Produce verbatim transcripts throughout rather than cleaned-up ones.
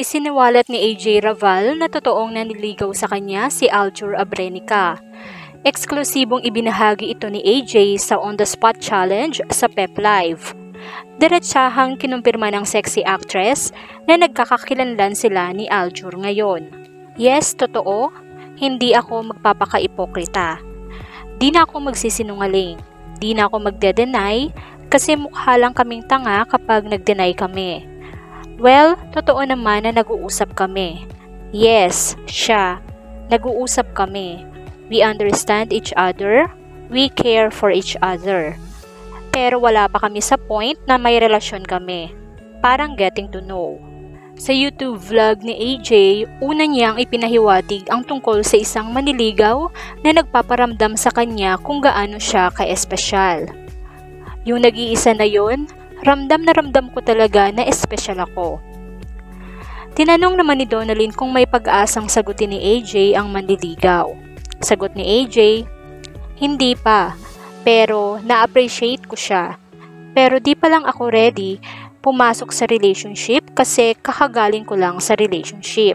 Isiniwalat ni A J Raval na totoong naniligaw sa kanya si Aljur Abrenica. Eksklusibong ibinahagi ito ni A J sa On The Spot Challenge sa Pep Live. Diretsahang kinumpirma ng sexy actress na nagkakakilanlan sila ni Aljur ngayon. Yes, totoo, hindi ako magpapaka-ipokrita. Di na ako magsisinungaling, di na ako magde-deny kasi mukha lang kaming tanga kapag nag-deny kami. Well, totoo naman na nag-uusap kami. Yes, siya, nag-uusap kami. We understand each other, we care for each other. Pero wala pa kami sa point na may relasyon kami. Parang getting to know. Sa YouTube vlog ni A J, una niyang ipinahiwatig ang tungkol sa isang maniligaw na nagpaparamdam sa kanya kung gaano siya ka-espesyal. Yung nag-iisa na yun, ramdam na ramdam ko talaga na espesyal ako. Tinanong naman ni Donalyn kung may pag-asang sagutin ni A J ang manliligaw. Sagot ni A J, hindi pa, pero na-appreciate ko siya. Pero di pa lang ako ready pumasok sa relationship kasi kakagaling ko lang sa relationship.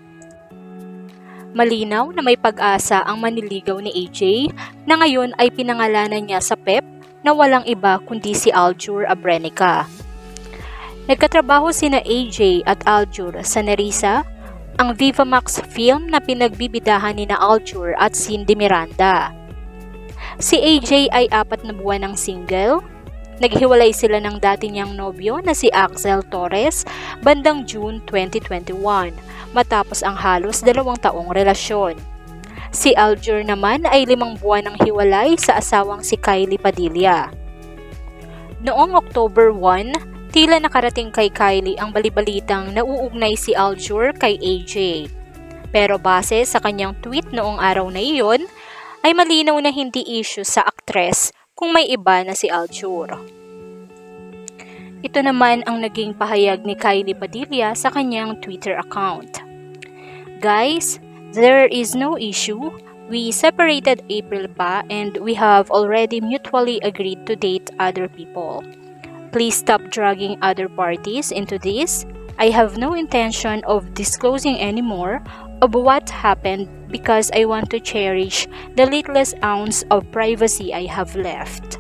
Malinaw na may pag-asa ang manliligaw ni A J na ngayon ay pinangalanan niya sa Pep na walang iba kundi si Aljur Abrenica. Nagkatrabaho sina A J at Aljur sa Nerissa, ang Viva Max film na pinagbibidahan ni na Aljur at Cindy Miranda. Si A J ay apat na buwan ng single. Naghiwalay sila ng dati niyang nobyo na si Axel Torres bandang June twenty twenty-one matapos ang halos dalawang taong relasyon. Si Aljur naman ay limang buwan ng hiwalay sa asawang si Kylie Padilla. Noong October first, tila nakarating kay Kylie ang balibalitang nauugnay si Aljur kay A J. Pero base sa kanyang tweet noong araw na iyon, ay malinaw na hindi issue sa aktres kung may iba na si Aljur. Ito naman ang naging pahayag ni Kylie Padilla sa kanyang Twitter account. Guys, there is no issue. We separated April pa and we have already mutually agreed to date other people. Please stop dragging other parties into this. I have no intention of disclosing anymore of what happened because I want to cherish the littlest ounce of privacy I have left.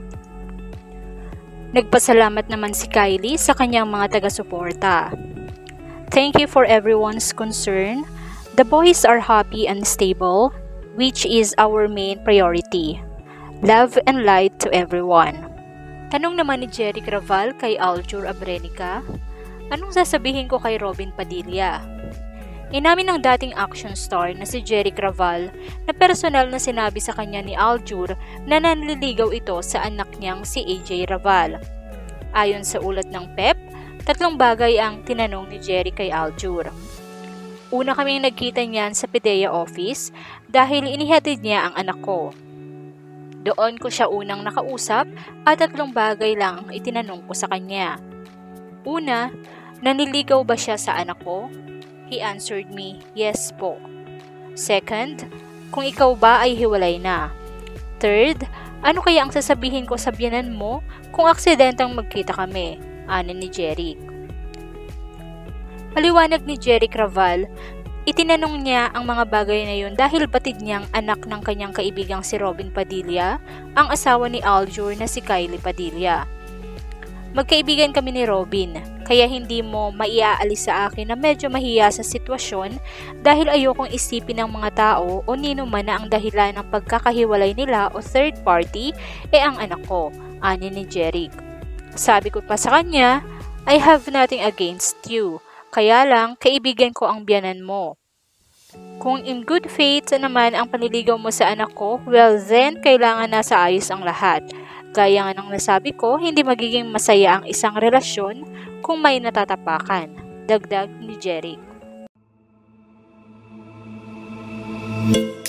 Nagpasalamat naman si Kylie sa kanyang mga taga-suporta. Thank you for everyone's concern. The boys are happy and stable, which is our main priority. Love and light to everyone. Tanong naman ni Jeric Raval kay Aljur Abrenica, anong sasabihin ko kay Robin Padilla? Inamin ng dating action star na si Jeric Raval na personal na sinabi sa kanya ni Aljur na nanliligaw ito sa anak niyang si A J Raval. Ayon sa ulat ng Pep, tatlong bagay ang tinanong ni Jeric kay Aljur. Una kaming nagkita niyan sa PIDEA office dahil inihatid niya ang anak ko. Doon ko siya unang nakausap at tatlong bagay lang ang itinanong ko sa kanya. Una, naniligaw ba siya sa anak ko? He answered me, yes po. Second, kung ikaw ba ay hiwalay na. Third, ano kaya ang sasabihin ko sa biyanan mo kung aksidentang magkita kami? Ano ni Jeric. Paliwanag ni Jeric Raval, itinanong niya ang mga bagay na yun dahil batid niyang anak ng kanyang kaibigang si Robin Padilla, ang asawa ni Aljur na si Kylie Padilla. Magkaibigan kami ni Robin, kaya hindi mo maiaalis sa akin na medyo mahiya sa sitwasyon dahil ayokong isipin ng mga tao o nino man na ang dahilan ng pagkakahiwalay nila o third party e ang anak ko, ani ni Jeric. Sabi ko pa sa kanya, I have nothing against you. Kaya lang, kaibigan ko ang biyanan mo. Kung in good faith naman ang panliligaw mo sa anak ko, well then, kailangan nasa ayos ang lahat. Gaya nga ng nasabi ko, hindi magiging masaya ang isang relasyon kung may natatapakan. Dagdag ni Jeric.